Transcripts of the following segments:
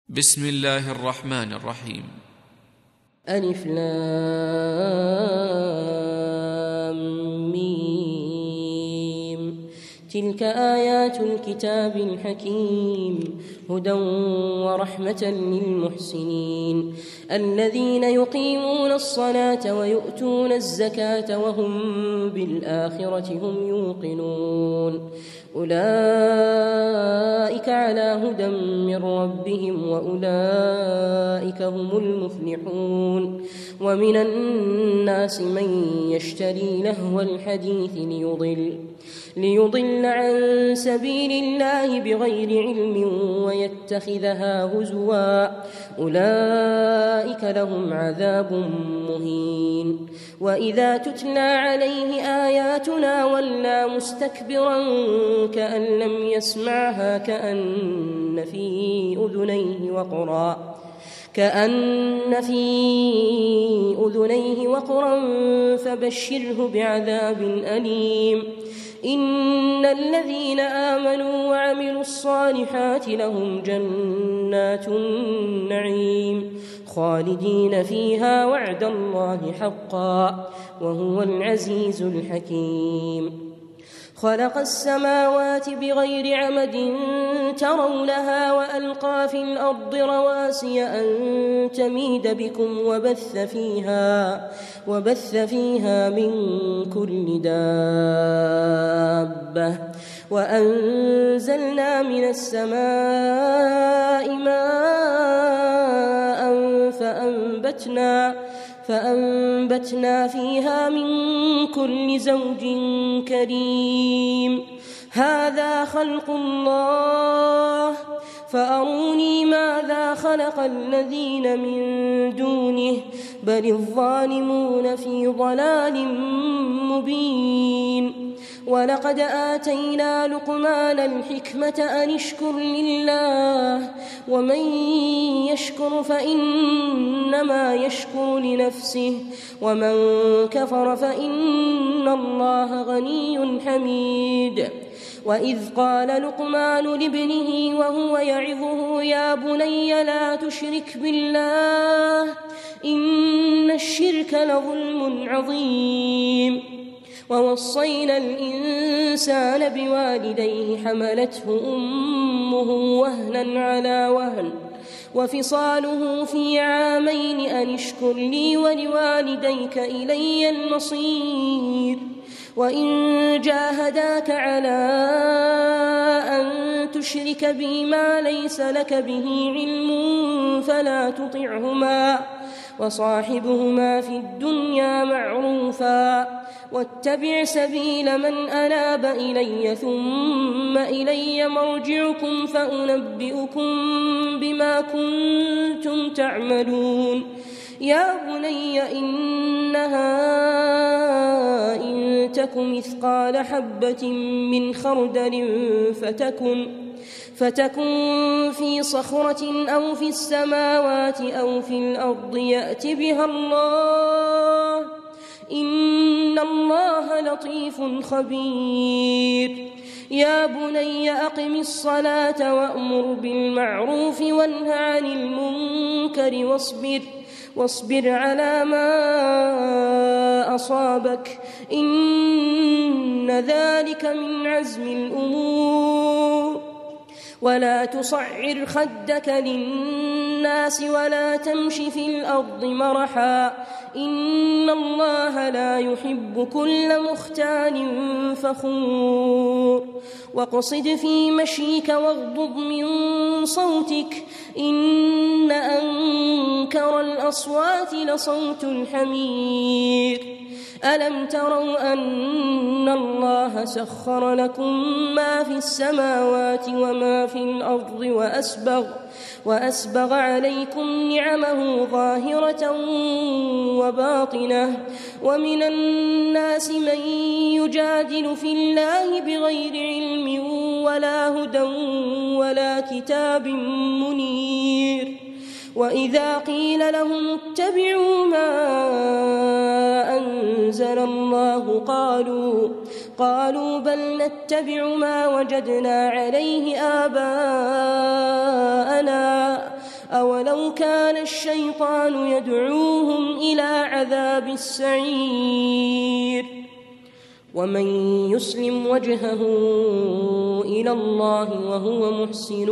بسم الله الرحمن الرحيم. ألف لام ميم. تلك آيات الكتاب الحكيم هدى ورحمة للمحسنين الذين يقيمون الصلاة ويؤتون الزكاة وهم بالآخرة هم يوقنون أولئك على هدى من ربهم وأولئك هم المفلحون. ومن الناس من يشتري لهو الحديث ليضل عن سبيل الله بغير علم ويتخذها هزوا أولئك لهم عذاب مهين. وإذا تتلى عليه آياتنا ولى مستكبرا كأن لم يسمعها كأن في أذنيه وقرا فبشره بعذاب أليم. إن الذين آمنوا وعملوا الصالحات لهم جنات النعيم خالدين فيها وعد الله حقا وهو العزيز الحكيم. خلق السماوات بغير عمد ترونها وألقى في الأرض رواسي أن تميد بكم وبث فيها من كل دابة وأنزلنا من السماء ماء فأنبتنا فيها من كل زوج كريم. هذا خلق الله فأروني ماذا خلق الذين من دونه بل الظالمون في ضلال مبين. ولقد آتينا لقمان الحكمة أن اشكر لله ومن يشكر فإنما يشكر لنفسه ومن كفر فإن الله غني حميد. وإذ قال لقمان لابنه وهو يعظه يا بني لا تشرك بالله إن الشرك لظلم عظيم. ووصينا الإنسان بوالديه حملته أمه وهنا على وهن وفصاله في عامين أن اشكر لي ولوالديك إلي المصير. وإن جاهداك على أن تشرك بي ما ليس لك به علم فلا تطعهما وصاحبهما في الدنيا معروفا واتبع سبيل من أناب إلي ثم إلي مرجعكم فأنبئكم بما كنتم تعملون. يا بني إنها إن تك مثقال حبة من خردل فتكن في صخرة أو في السماوات أو في الأرض يأت بها الله إن الله لطيف خبير. يا بني أقم الصلاة وأمر بالمعروف وانه عن المنكر واصبر على ما أصابك إن ذلك من عزم الأمور. ولا تصعر خدك للناس ولا تمش في الأرض مرحا إن الله لا يحب كل مختال فخور. واقصد في مشيك واغضض من صوتك إن أنكر الأصوات لصوت الحمير. ألم تروا أن الله سخر لكم ما في السماوات وما في الأرض وأسبغ عليكم نعمه ظاهرة وباطنة. ومن الناس من يجادل في الله بغير علم ولا هدى ولا كتاب منير. وإذا قيل لهم اتبعوا ما أنزل الله قالوا بل نتبع ما وجدنا عليه آباءنا أولو كان الشيطان يدعوهم إلى عذاب السعير ومن يسلم وجهه إلى الله وهو محسن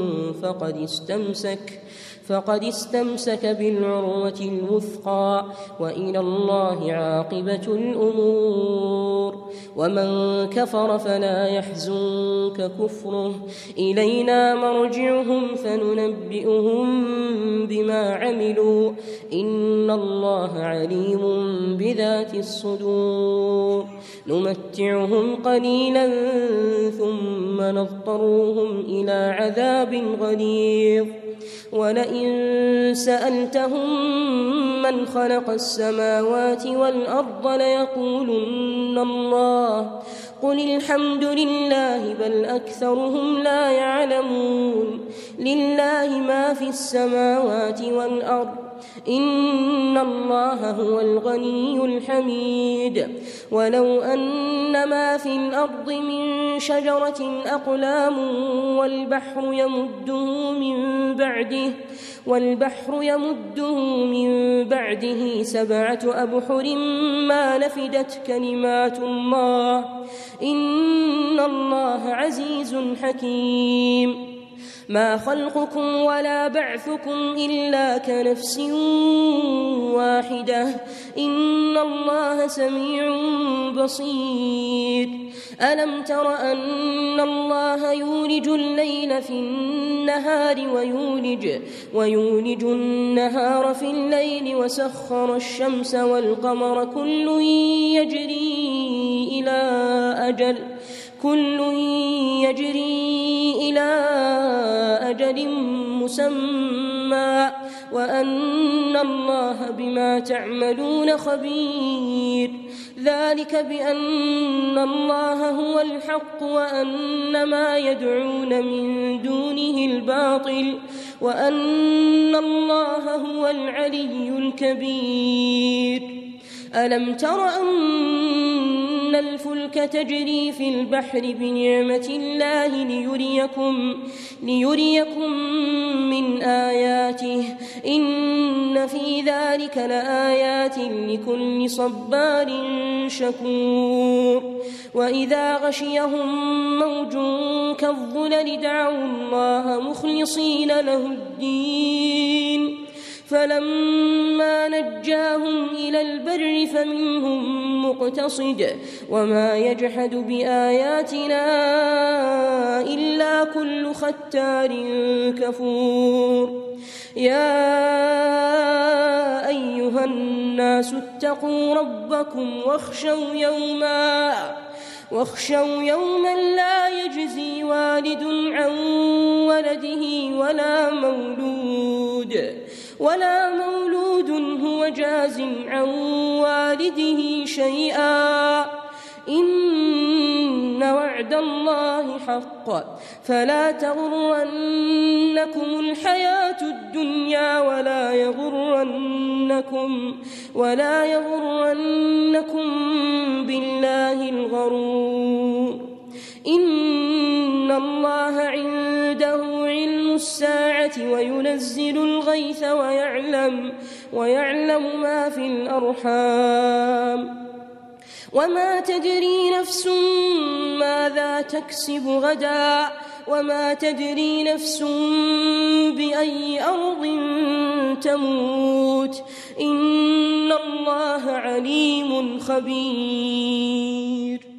فقد استمسك بالعروة الوثقى وإلى الله عاقبة الأمور ومن كفر فلا يحزنك كفره إلينا مرجعهم فننبئهم بما عملوا إن الله عليم بذات الصدور نمتعهم قليلا ثم نضطرهم إلى عذاب غليظ ولئن سألتهم من خلق السماوات والأرض ليقولن الله قل الحمد لله بل أكثرهم لا يعلمون لله ما في السماوات والأرض إن الله هو الغني الحميد ولو أن ما في الأرض من شجرة أقلام والبحر يمده من بعده 7 أبحر ما نفدت كلمات الله إن الله عزيز حكيم ما خلقكم ولا بعثكم إلا كنفس واحدة إن الله سميع بصير ألم تر أن الله يولج الليل في النهار ويولج النهار في الليل وسخر الشمس والقمر كل يجري إلى أجل مسمى وأن الله بما تعملون خبير ذلك بأن الله هو الحق وأن ما يدعون من دونه الباطل وأن الله هو العلي الكبير ألم تر أن الفلك تجري في البحر بنعمة الله ليريكم من آياته إن في ذلك لآيات لكل صبار شكور وإذا غشيهم موج كالظلل دعوا الله مخلصين له الدين فلما نجاهم إلى البر فمنهم مقتصد وما يجحد بآياتنا إلا كل ختار كفور يا أيها الناس اتقوا ربكم واخشوا يوما لا يجزي والد عن ولده ولا مولود هو جاز عن والده شيئا إن وعد الله حق فلا تغرنكم الحياة الدنيا ولا يغرنكم بالله الغرور إن الله عنده علم الساعة وينزل الغيث ويعلم ما في الأرحام وما تدري نفس ماذا تكسب غدا وما تدري نفس بأي أرض تموت إن الله عليم خبير